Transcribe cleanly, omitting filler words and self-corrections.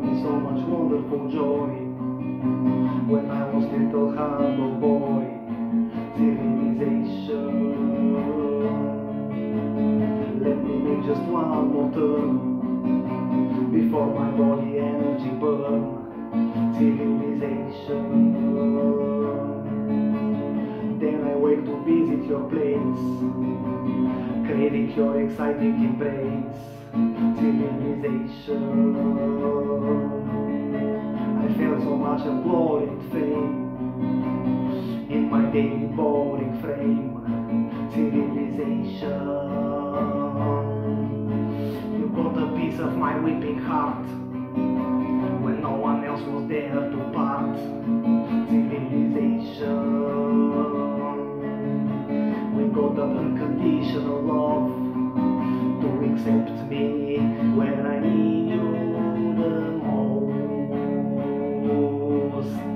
me so much wonderful joy. When I was little humble boy, civilization. Let me make just one more turn before my body energy burn. Civilization. Then I wake to visit your place, craving your exciting embrace. Civilization. I felt so much applauded fame in my daily boring frame. Civilization. You got a piece of my weeping heart when no one else was there to part. Civilization. We got that unconditional love to accept me when I need you the most.